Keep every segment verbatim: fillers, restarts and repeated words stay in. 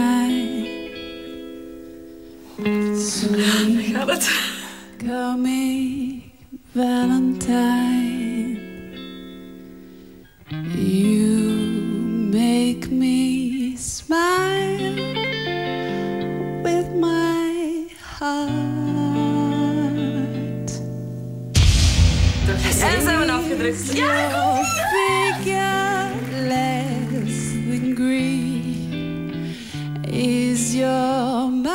night. Sweet Gaat het? coming Valentine, you make me smile with my heart. En zijn we afgedrukt. Ja! Your figure less than green, is your mouth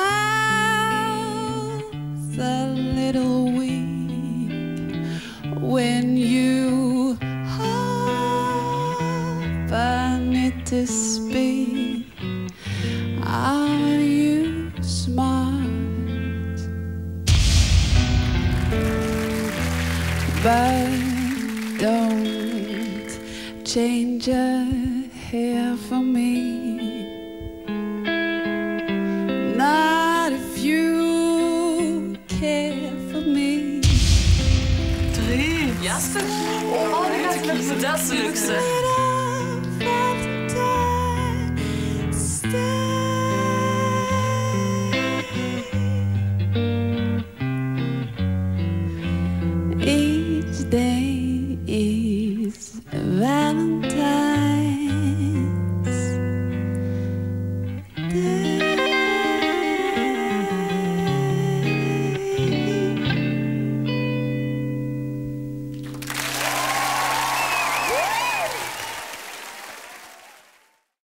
a little weak when you open it to speak? Are you smart? But don't change your hair for me. Not if you care for me. Drie. Jasper. Oh, dat is de luxe.